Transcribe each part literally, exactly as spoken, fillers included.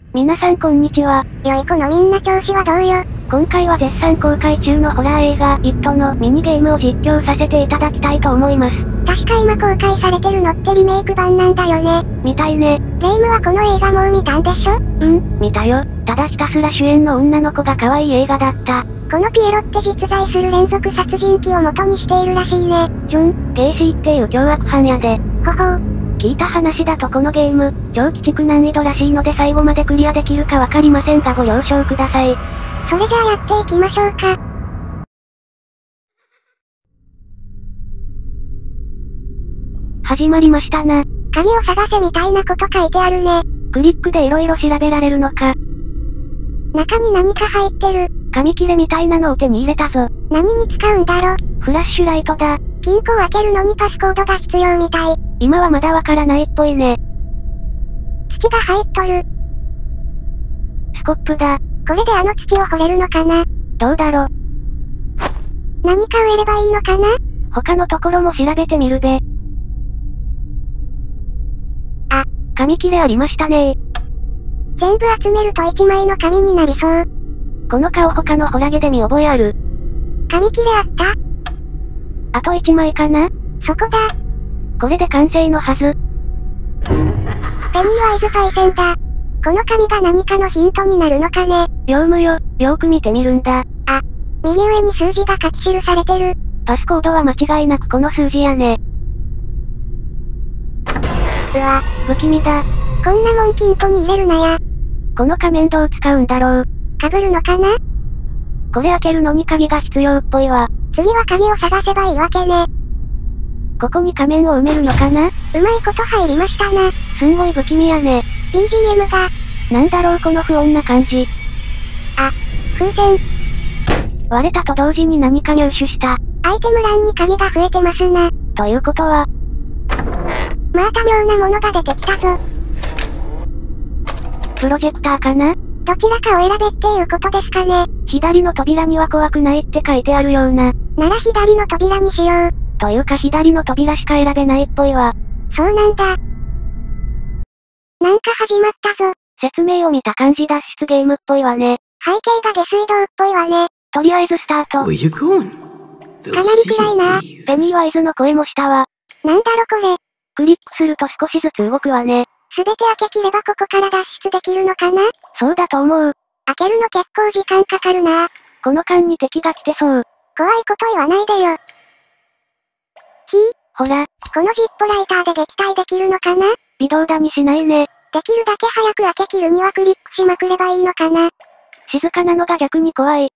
皆さんこんにちは。 良い子のみんな調子はどうよ。 今回は絶賛公開中のホラー映画、イットのミニゲームを実況させていただきたいと思います。 確か今公開されてるのってリメイク版なんだよね。 みたいね。 レイムはこの映画もう見たんでしょ？ うん、見たよ。ただひたすら主演の女の子が可愛い映画だった。 このピエロって実在する連続殺人鬼を元にしているらしいね。 ジョン・ゲイシーっていう凶悪犯やで。 ほほう。 聞いた話だとこのゲーム、超鬼畜難易度らしいので最後までクリアできるかわかりませんがご了承ください。 それじゃあやっていきましょうか。 始まりましたな。 鍵を探せみたいなこと書いてあるね。 クリックで色々調べられるのか。 中に何か入ってる。 紙切れみたいなのを手に入れたぞ。 何に使うんだろ。 フラッシュライトだ。 金庫を開けるのにパスコードが必要みたい。 今はまだわからないっぽいね。 土が入っとる。 スコップだ。 これであの土を掘れるのかな？ どうだろ。 何か植えればいいのかな？ 他のところも調べてみるべ。 あ、 紙切れありましたねー。 全部集めると一枚の紙になりそう。 この顔他のホラゲで見覚えある。 紙切れあった？ あと一枚かな？ そこだ。 これで完成のはず。 ペニーワイズパイセンだ。この紙が何かのヒントになるのかね。 業務よ、よーく見てみるんだ。 あ、右上に数字が書き記されてる。 パスコードは間違いなくこの数字やね。 うわ、 不気味だ。 こんなもん金庫に入れるなや。 この仮面どう使うんだろう。 被るのかな？ これ開けるのに鍵が必要っぽいわ。 次は鍵を探せばいいわけね。 ここに仮面を埋めるのかな？ うまいこと入りましたな。 すんごい不気味やね。 ビージーエム が。 なんだろうこの不穏な感じ。 あ、風船。 割れたと同時に何か入手した。 アイテム欄に鍵が増えてますな。 ということは。 また妙なものが出てきたぞ。 プロジェクターかな？ どちらかを選べっていうことですかね。 左の扉には怖くないって書いてあるような。 なら左の扉にしよう。 というか左の扉しか選べないっぽいわ。 そうなんだ。なんか始まったぞ。 説明を見た感じ脱出ゲームっぽいわね。 背景が下水道っぽいわね。 とりあえずスタート。 Where you going? かなり暗いな。 ペニーワイズの声もしたわ。 なんだろこれ。 クリックすると少しずつ動くわね。 すべて開け切ればここから脱出できるのかな？ そうだと思う。 開けるの結構時間かかるな。 この間に敵が来てそう。 怖いこと言わないでよ。ひぃ、 ほら。 このジップライターで撃退できるのかな？ 微動だにしないね。 できるだけ早く開け切るにはクリックしまくればいいのかな？ 静かなのが逆に怖い。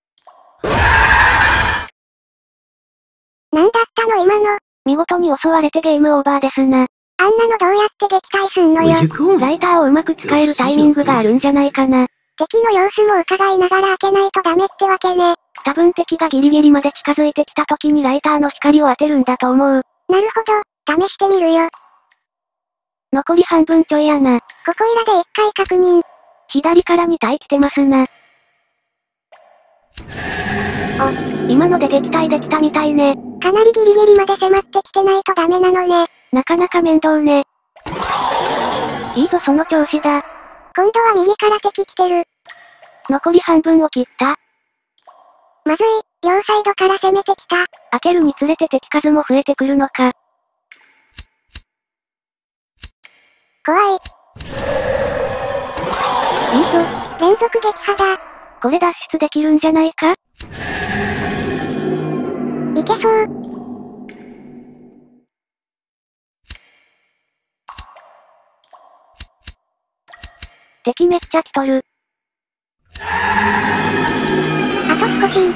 なんだったの今の。 見事に襲われてゲームオーバーですな。 あんなのどうやって撃退すんのよ。 ライターをうまく使えるタイミングがあるんじゃないかな。 敵の様子も伺いながら開けないとダメってわけね。 多分敵がギリギリまで近づいてきた時にライターの光を当てるんだと思う。 なるほど、試してみるよ。 残り半分ちょいやな。 ここいらで一回確認。 左からに体来てますな。お、今ので撃退できたみたいね。 かなりギリギリまで迫ってきてないとダメなのね。 なかなか面倒ね。いいぞその調子だ。 今度は右から敵来てる。 残り半分を切った。 まずい、両サイドから攻めてきた。 開けるにつれて敵数も増えてくるのか。 怖い。いいぞ。 連続撃破だ。 これ脱出できるんじゃないか？ いけそう。 敵めっちゃ来とる。 あと少し。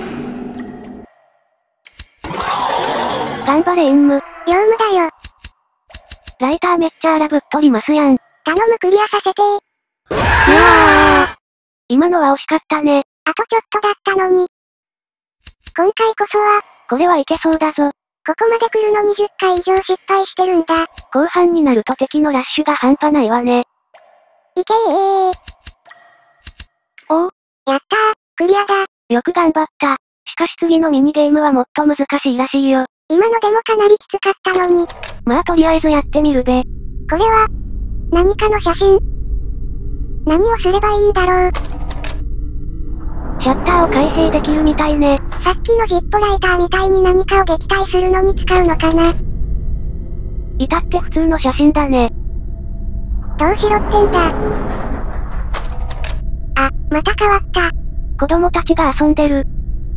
頑張れエンム。 業務だよ。 ライターめっちゃ荒ぶっとりますやん。 頼むクリアさせてー。 いやー。今のは惜しかったね。 あとちょっとだったのに。今回こそは。 これはいけそうだぞ。 ここまで来るのにじゅっかい以上失敗してるんだ。 後半になると敵のラッシュが半端ないわね。 いけー。 おお。 やったー、クリアだ。 よく頑張った。しかし次のミニゲームはもっと難しいらしいよ。 今のでもかなりきつかったのに。 まあとりあえずやってみるべ。 これは、何かの写真。 何をすればいいんだろう。 シャッターを開閉できるみたいね。 さっきのジッポライターみたいに何かを撃退するのに使うのかな。 至って普通の写真だね。 どうしろってんだ。あ、また変わった。 子供たちが遊んでる。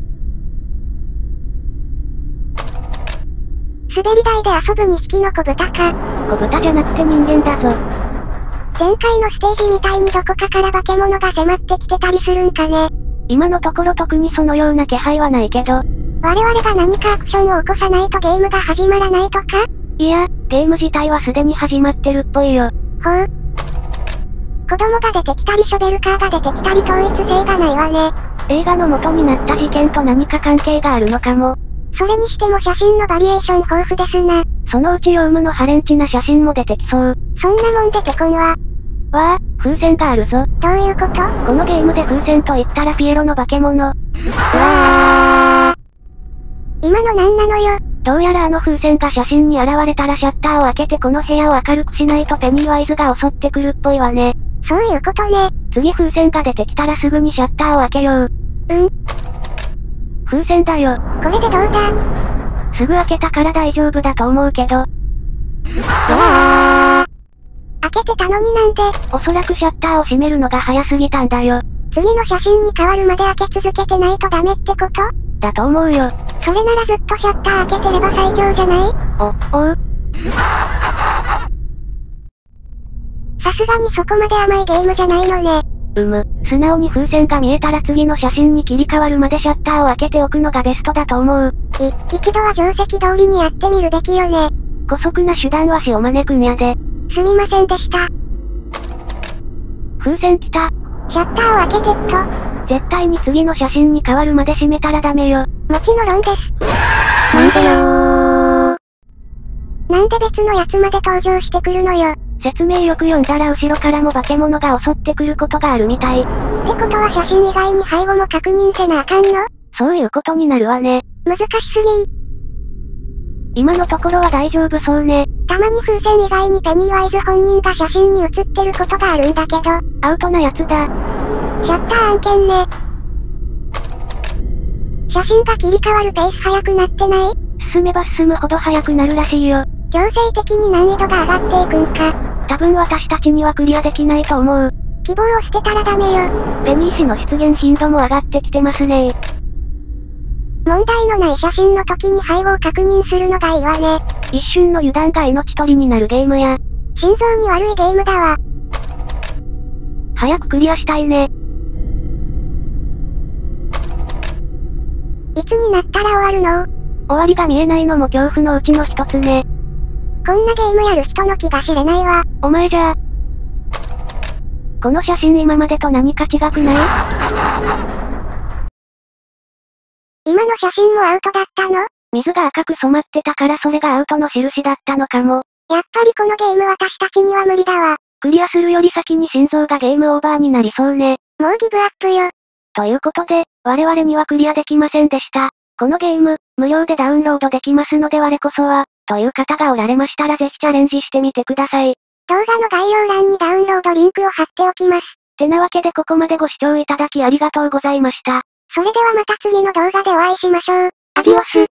滑り台で遊ぶにひきの子豚か。 子豚じゃなくて人間だぞ。 前回のステージみたいにどこかから化け物が迫ってきてたりするんかね。 今のところ特にそのような気配はないけど。 我々が何かアクションを起こさないとゲームが始まらないとか？ いや、ゲーム自体はすでに始まってるっぽいよ。 ほう。子供が出てきたりショベルカーが出てきたり統一性がないわね。 映画の元になった事件と何か関係があるのかも。 それにしても写真のバリエーション豊富ですな。 そのうちヨウムのハレンチな写真も出てきそう。 そんなもん出てこんわ。 わあ、風船があるぞ。 どういうこと？ このゲームで風船と言ったらピエロの化け物。うわー。今のなんなのよ。 どうやらあの風船が写真に現れたらシャッターを開けてこの部屋を明るくしないとペニーワイズが襲ってくるっぽいわね。 そういうことね。 次風船が出てきたらすぐにシャッターを開けよう。 うん。 風船だよ。 これでどうだ？ すぐ開けたから大丈夫だと思うけど。うわー。開けてたのになんで？ おそらくシャッターを閉めるのが早すぎたんだよ。 次の写真に変わるまで開け続けてないとダメってこと？ だと思うよ。 それならずっとシャッター開けてれば最強じゃない？ お、おう。 さすがにそこまで甘いゲームじゃないのね。 うむ、素直に風船が見えたら次の写真に切り替わるまでシャッターを開けておくのがベストだと思う。 い、一度は定石通りにやってみるべきよね。 姑息な手段は死を招くんやで。 すみませんでした。 風船来た。 シャッターを開けてっと。 絶対に次の写真に変わるまで閉めたらダメよ。 もちろんです。 なんでよー。 なんで別のやつまで登場してくるのよ。 説明よく読んだら後ろからも化け物が襲ってくることがあるみたい。ってことは写真以外に背後も確認せなあかんの？ そういうことになるわね。 難しすぎ。 今のところは大丈夫そうね。 たまに風船以外にペニーワイズ本人が写真に写ってることがあるんだけど。 アウトなやつだ。 シャッター案件ね。写真が切り替わるペース速くなってない？ 進めば進むほど速くなるらしいよ。 強制的に難易度が上がっていくんか。 多分私たちにはクリアできないと思う。 希望を捨てたらダメよ。 ペニー氏の出現頻度も上がってきてますね。 問題のない写真の時に背後を確認するのがいいわね。 一瞬の油断が命取りになるゲームや。 心臓に悪いゲームだわ。 早くクリアしたいね。 いつになったら終わるの？ 終わりが見えないのも恐怖のうちの一つね。 こんなゲームやる人の気が知れないわ。 お前じゃあ。この写真今までと何か違くない？ 今の写真もアウトだったの？ 水が赤く染まってたからそれがアウトの印だったのかも。 やっぱりこのゲーム私たちには無理だわ。 クリアするより先に心臓がゲームオーバーになりそうね。 もうギブアップよ。 ということで、我々にはクリアできませんでした。このゲーム、無料でダウンロードできますので我こそは、という方がおられましたらぜひチャレンジしてみてください。 動画の概要欄にダウンロードリンクを貼っておきます。 てなわけでここまでご視聴いただきありがとうございました。 それではまた次の動画でお会いしましょう。アディオス。